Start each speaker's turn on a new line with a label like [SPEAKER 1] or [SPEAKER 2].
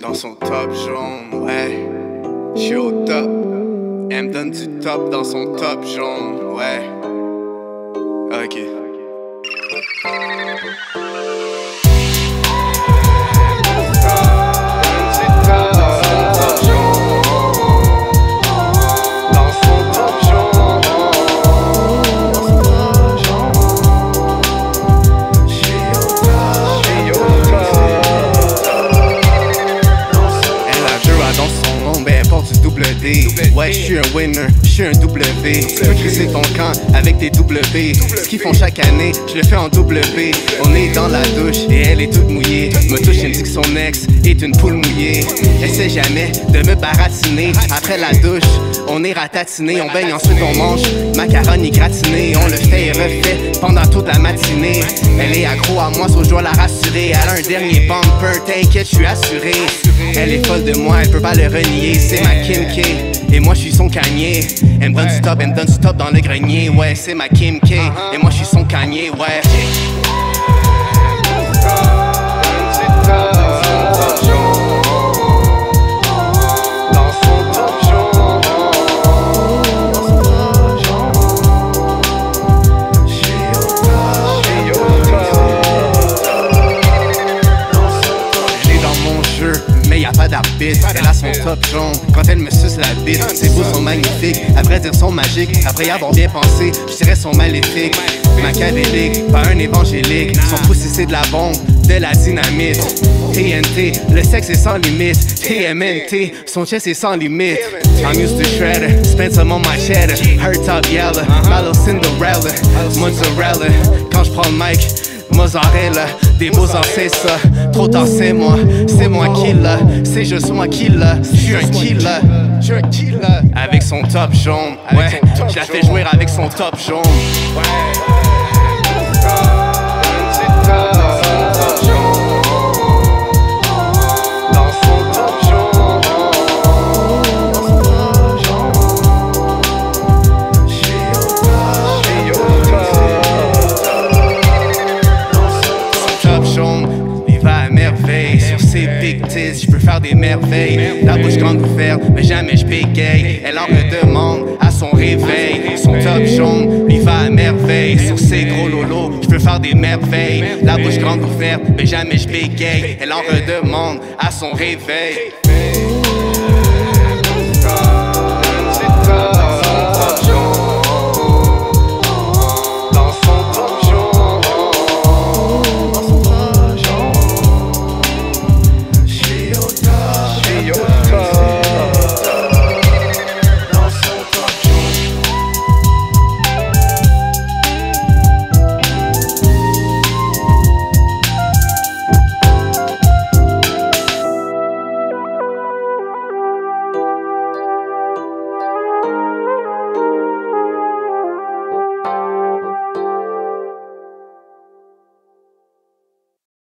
[SPEAKER 1] Dans son top jaune, ouais. J'suis au top. Elle me donne du top dans son top jaune, ouais. Ok. Ouais, j'suis un winner, j'suis un W. Tu peux crisser ton camp avec tes W. Ce qu'ils font chaque année, je le fais en W. On est dans la douche et elle est toute mouillée. Me touche, elle me dit que son ex est une poule mouillée. Essaie jamais de me baratiner. Après la douche, on est ratatiné. On baigne, ensuite on mange macaroni gratiné. On le fait et refait pendant toute la matinée. Elle est accro à moi, so je dois la rassurer. Elle a un dernier bumper, t'inquiète, j'suis assuré. Elle est folle de moi, elle peut pas le renier. C'est ma Kim K, et moi j'suis son Kanye. Elle me donne du top, elle me donne du top dans le grenier. Ouais, c'est ma Kim K, et moi j'suis son Kanye, ouais. Elle a son top jaune quand elle me suce la bite. Ses bouts sont magnifiques, à vrai dire sont magiques. Après y avoir bien pensé, je dirais sont maléfiques. Machiavélique, pas un évangélique. Son poussé c'est de la bombe, de la dynamite. TNT, le sexe est sans limite. TMNT, son chest est sans limite. I'm used to shredder, spend some on my cheddar. Her top yellow, my little Cinderella. Mozzarella, quand j'prends le mic, mozzarella, des beaux ans c'est ça. Trop tard c'est moi qui l'a. C'est juste moi qui l'a. J'suis un killer. Avec son top jaune, ouais. Je la fais jouer avec son top jaune. Sur ses big tits, je peux faire des merveilles. La bouche grande ouverte, mais jamais je bégaye. Elle en redemande à son réveil. Son top jaune lui va à merveille. Sur ses gros lolos, je peux faire des merveilles. La bouche grande ouverte, mais jamais je bégaye. Elle en redemande à son réveil.
[SPEAKER 2] Yo,